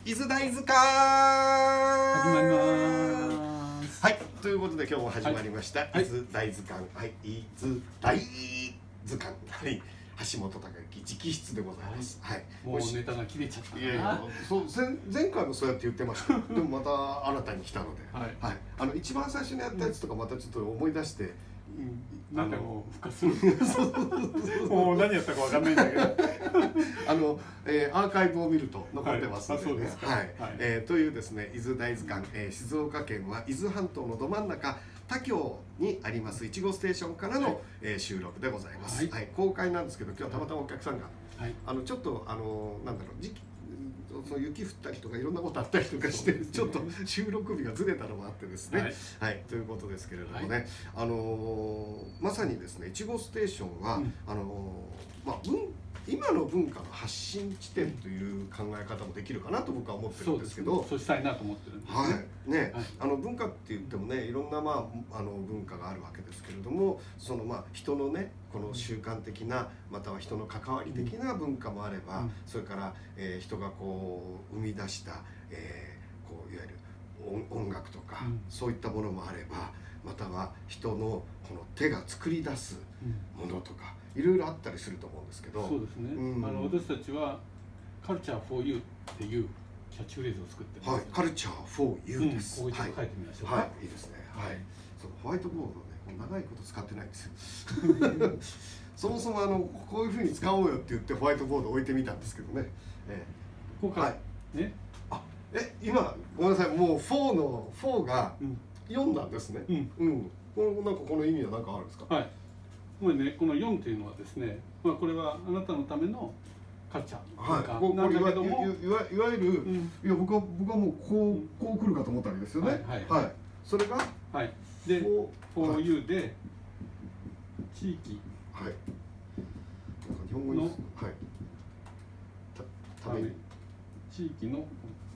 伊豆大図鑑始まります。 はい、ということで今日も始まりました、 はい伊豆大図鑑、はい、伊豆大図鑑、はい、橋本隆之直筆でございます。はい、 もうネタが切れちゃったかな。 いやいや、前回もそうやって言ってました。でもまた新たに来たので、 はい、 はい、一番最初にやったやつとかまたちょっと思い出して。 なんかもう復活する。もう何やったかわかんないんだけど。 アーカイブを見ると残ってますので、 そうですか。 はい、というですね、伊豆大図鑑、静岡県は伊豆半島のど真ん中他郷にありますいちごステーションからの、収録でございます。はい、公開なんですけど、今日たまたまお客さんが、ちょっとなんだろう時期その雪降ったりとかいろんなことあったりとかして、ちょっと収録日がずれたのもあってですね、はい、ということですけれどもね、まさにですねいちごステーションは、今の文化の発信地点という考え方もできるかなと僕は思ってるんですけど、 そうしたいなと思ってるんですね。 はいね、文化って言ってもねいろんな文化があるわけですけれども、その人のねこの習慣的なまたは人の関わり的な文化もあれば、それから、人がこう生み出した、こういわゆる音楽とか、そういったものもあれば、または人のこの手が作り出すものとか、いろいろあったりすると思うんですけど、 そうですね。私たちはカルチャー for you っていうキャッチフレーズを作ってます。 はい、カルチャー for you です。 こういうの書いてみましょうか。 はい、いいですね。はい。そうホワイトボードね、長いこと使ってないんですよ。そもそもこういうふうに使おうよって言ってホワイトボード置いてみたんですけどね。 今回ね。 今ごめんなさい、もう4が4なんですね。なんかこの意味は何かあるんですか。 はい。これね、この4というのはですね、これはあなたのためのカルチャーなんだけども、 いわゆる、いや僕はもうこう来るかと思ったわけですよね。はい。それがで for you で地域のため地域の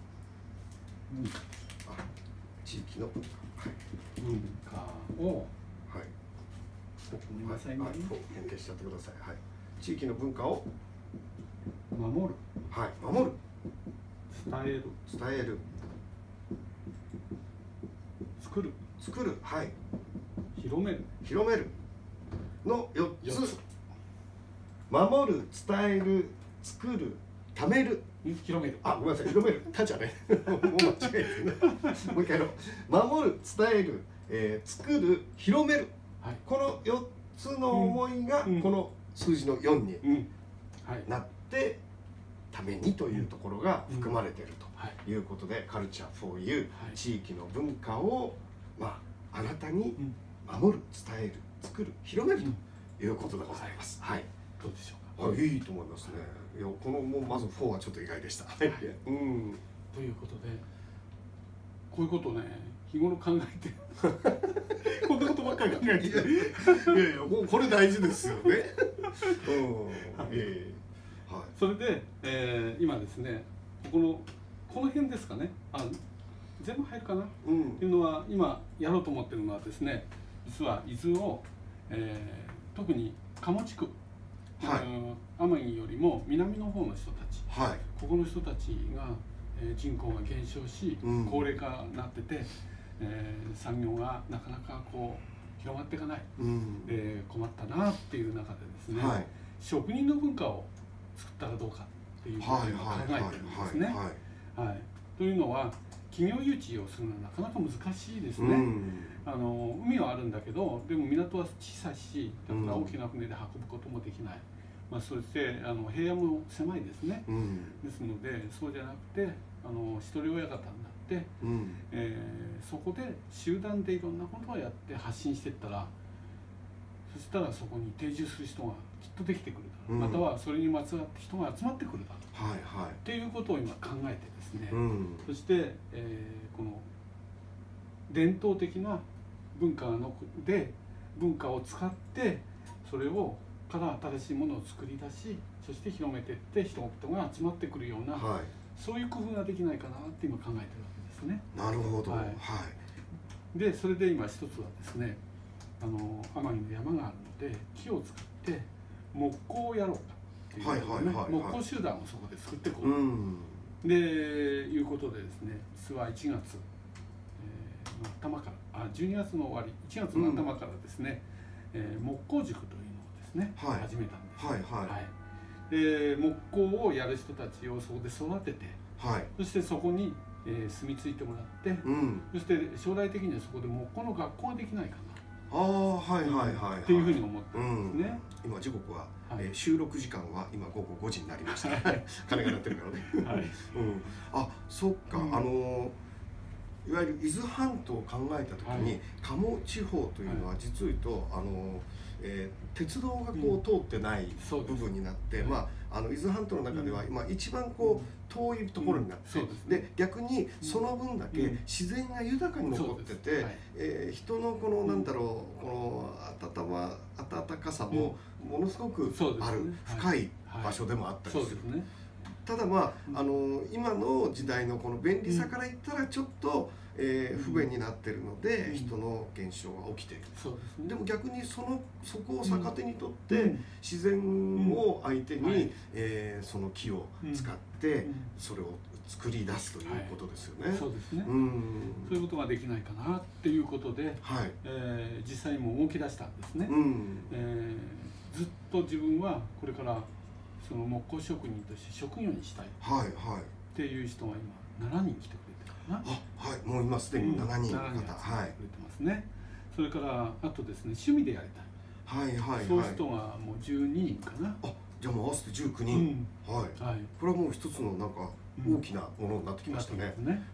文化を変形しちゃってください。はい。地域の文化を守る。 はい。守る。 伝える。作る。はい。広める。の4つ。守る、伝える、作る、貯める。 広める。 ごめんなさい。広める。たじゃね。もう間違えてね。もう一回やろう。守る、伝える、作る、広める。この4つの思いがこの数字の4になってためにというところが含まれているということで、カルチャー for you、地域の文化をあなたに守る、伝える、作る、広めるということでございます。はい。 どうでしょうか。 いいと思いますね。いや、このまず4はちょっと意外でした。ということで、 こういうことをね日頃考えてこんなことばっかり考えていやもうこれ大事ですよね。 それで、今ですねこの辺ですかね、全部入るかな、っていうのは今やろうと思ってるのはですね、実は伊豆を、特に鴨地区、奄美よりも南の方の人たち、ここの人たちが、人口が減少し、高齢化になってて、産業がなかなかこう広がっていかない、困ったなっていう中でですね、職人の文化を作ったらどうかっていうことを考えてるんですね。というのは企業誘致をするのはなかなか難しいですね。海はあるんだけど、でも港は小さいし、だから大きな船で運ぶこともできない。そして平野も狭いですね。ですのでそうじゃなくて一人親方になって、そこで集団でいろんなことをやって発信していったら、そしたらそこに定住する人がきっとできてくるだろう、またはそれにまつわって人が集まってくるだろう、っていうことを今考えてですね、そして、この伝統的な文化で文化を使ってそれをから新しいものを作り出し、そして広めていって人々が集まってくるような、そういう工夫ができないかなって今考えてるわけですね。 なるほど。 でそれで今一つはですね、奄美の山があるので木を使って木工をやろうかっていうね、木工集団をそこで作っていこうでいうことでですね、実は1月、頭から12月の終わり、1月の頭からですね、木工塾というのをですね、始めたんです。で木工をやる人たちをそこで育てて、そしてそこに、住み着いてもらって、そして将来的にはそこで木工の学校ができないかなっていうふうに思ってるんですね。 今時刻は、収録時間は今午後5時になりました。鐘が鳴ってるからね。あ、そっか。いわゆる伊豆半島を考えた時に、鴨地方というのは実を言うと鉄道がこう通ってない部分になって、伊豆半島の中では今一番こう遠いところになって、で逆にその分だけ自然が豊かに残ってて、人のこのなんだろう、この温かさもものすごくある深い場所でもあったりする。ただ今の時代のこの便利さから言ったらちょっと不便になってるので人の減少が起きている。でも逆にそこを逆手にとって自然を相手にその木を使ってそれを作り出すということですよね。 そうですね。そういうことができないかなっていうことで、実際にも動き出したんですね。ずっと自分はこれからその木工職人として職業にしたいっていう人が今7人来てくれてるかな。 もう今すでに7人の方、 来てくれてますね。それからあとですね、趣味でやりたい。そういう人がもう12人かな。 じゃあもう合わせて19人。これはもう一つのなんか大きなものになってきましたね。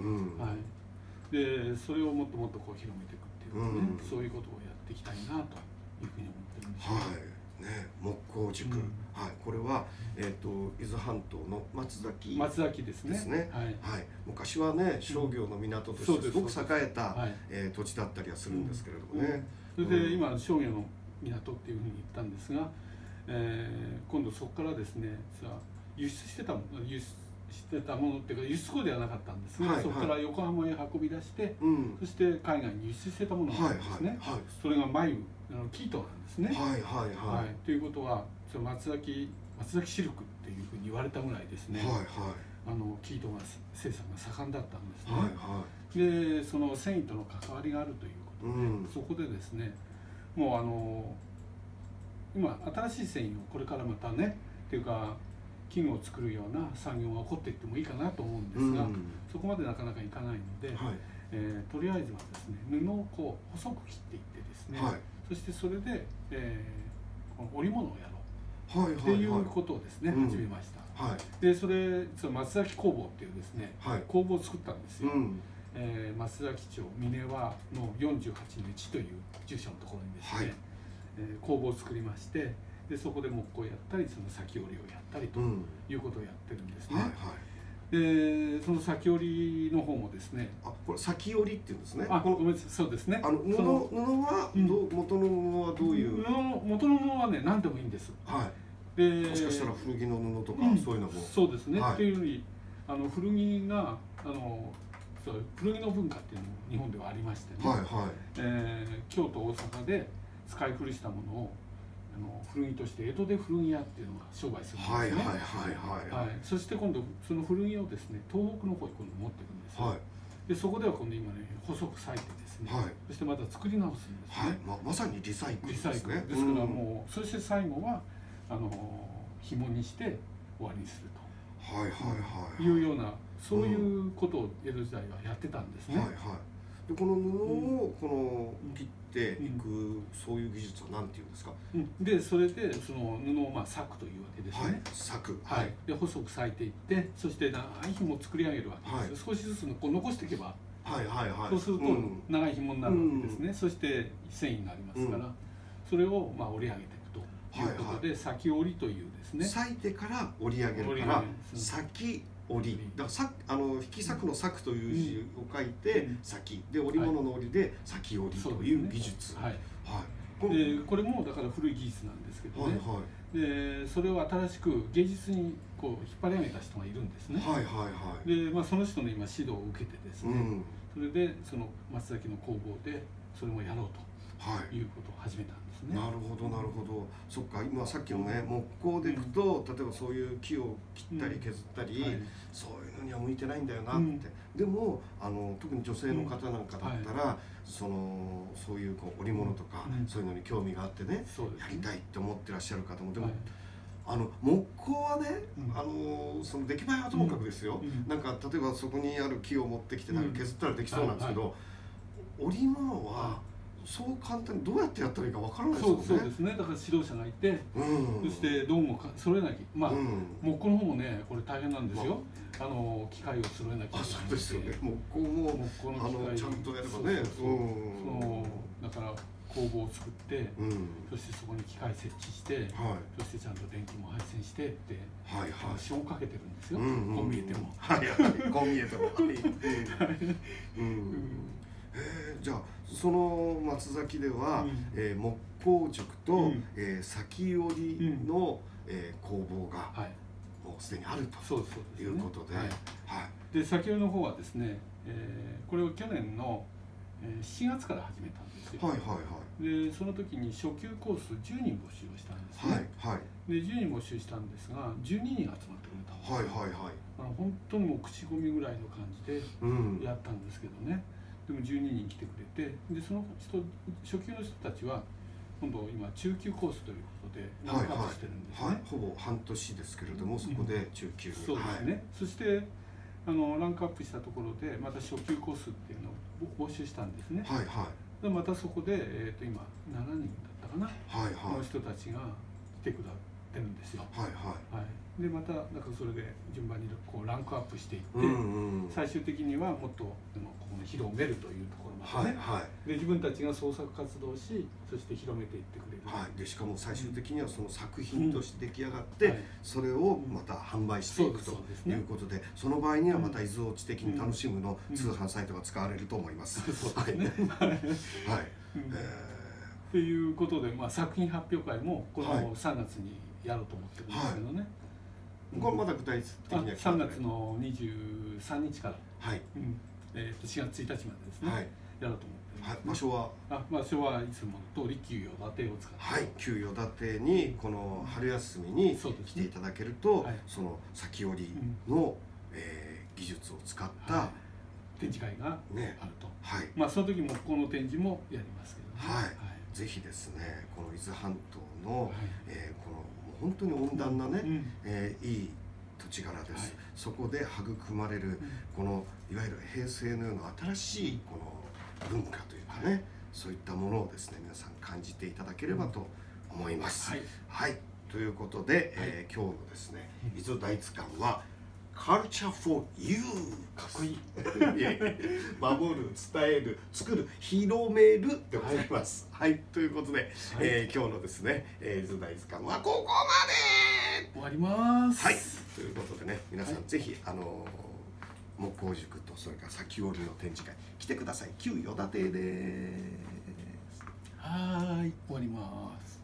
でそれをもっともっとこう広めていくっていうね、そういうことをやっていきたいなというふうに思ってるんですよ。 木工塾、これは伊豆半島の松崎ですね。 昔はね商業の港としてすごく栄えた土地だったりはするんですけれどもね。 それで今商業の港っていうふうに言ったんですが、今度そこからですね、輸出してたものっていうか輸出港ではなかったんですが、そこから横浜へ運び出して、そして海外に輸出してたものなんですね。それが生糸なんですね。ということは松崎シルクっていうふうに言われたぐらいですね、生糸が生産が盛んだったんですね。でその繊維との関わりがあるということで、そこでですね、もう今新しい繊維をこれからまたねっていうか器具を作るような産業が起こっていってもいいかなと思うんですが、そこまでなかなかいかないので、とりあえずはですね、布をこう細く切っていってですね、そしてそれで、この織物をやろうっていうことをですね、始めました。でそれ松崎工房っていうですね、工房を作ったんですよ。松崎町峰和の48の1という住所のところにですね、工房を作りまして、でそこで木工をやったりその裂き織りをやったりということをやってるんですね。でその裂き織りの方もですね、 これ裂き織りっていうんですね。 ごめんなさい、そうですね。 布は元の布はどういう？ 元の布はね、何でもいいんです。 もしかしたら古着の布とかそういうのも。 そうですね。っていうより古着が古着の文化っていうのも日本ではありましてね。京都大阪で使い古したものを古着として江戸で古着屋っていうのが商売するんですね。そして今度その古着をですね、東北の方に今度持っていくんですよ。でそこでは今度今ね細く裂いてですね、そしてまた作り直すんですね。 まさにリサイクルですね。ですからもうそして最後は紐にして終わりにするというようなそういうことを江戸時代はやってたんですね。 でこの布を切っていくそういう技術は何ていうんですか。 でそれでその布を裂くというわけですね。 裂く。 で細く裂いていって、そして長い紐を作り上げるわけですよ。少しずつこう残していけば、そうすると長い紐になるわけですね。そして繊維になりますから、それを織り上げていくということで裂き織りというですね。 裂いてから織り上げるから裂き織りだから引き裂くの裂くという字を書いて裂きで織物の織りで裂き織りという技術。 でこれもだから古い技術なんですけどね。でそれを新しく芸術にこう引っ張り上げた人がいるんですね。でその人の今指導を受けてですね、それでその松崎の工房でそれもやろうということを始めたんですね。 なるほどなるほど。そっか、今さっきのね木工でいくと、例えばそういう木を切ったり削ったり、そういうのには向いてないんだよなって、でも特に女性の方なんかだったら、そういう織物とか、そういうのに興味があってね、やりたいって思ってらっしゃる方も、でも木工はね、その出来栄えはともかくですよ、なんか例えばそこにある木を持ってきてなんか削ったらできそうなんですけど、織物はそう簡単にどうやってやったらいいかわからないですよね。 そうですね。だから指導者がいて、そして道具も揃えなきゃ、木工の方もね、これ大変なんですよ。機械を揃えなきゃいけない。 そうですよね。木工もちゃんとやればね。 だから工房を作って、そしてそこに機械設置して、そしてちゃんと電気も配線してって資本かけてるんですよ。こう見えても。 こう見えても。じゃあその松崎では木工塾と裂き織りの工房がもうすでにあるということで、 で裂き織りの方はですね、これを去年の7月から始めたんですよ。でその時に初級コース10人募集をしたんですね。で10人募集したんですが12人集まってくれたんですよ。本当にもう口コミぐらいの感じでやったんですけどね。でも12人来てくれて、でその初級の人たちは今度今中級コースということでランクアップしてるんですね。 ほぼ半年ですけれども、そこで中級に。 そうですね。そしてランクアップしたところでまた初級コースっていうのを募集したんですね。でまたそこで今7人だったかなの人たちが来てくだってるんですよ。でまたなんかそれで順番にこうランクアップしていって、最終的にはもっとここに広めるというところまでね、で自分たちが創作活動し、そして広めていってくれる。 でしかも最終的にはその作品として出来上がって、それをまた販売していくということで、その場合にはまた伊豆落ち的に楽しむの通販サイトが使われると思います。 ということで、作品発表会もこの3月にやろうと思ってるんですけどね。 これまだ具体的には 3月の23日から4月1日までですね、やろうと思って場所は場所はいつもの通り旧与田邸を使って旧与田邸にこの春休みに来ていただけると、その裂き織りの技術を使った展示会があると。その時もこの展示もやりますけどね。 ぜひですね、この伊豆半島のこの本当に温暖なね、いい土地柄です。そこで育まれるこのいわゆる平成のような新しいこの文化というかね、そういったものをですね皆さん感じていただければと思います。ということで、今日のですね伊豆大図鑑はカルチャーフォーユー、 かっこいい守る、伝える、作る、広めるでございます。ということで、今日のですね伊豆大図鑑はここまで終わります。 ということでね、皆さんぜひ木工塾とそれから裂き織りの展示会来てください。旧与田邸です。 終わります。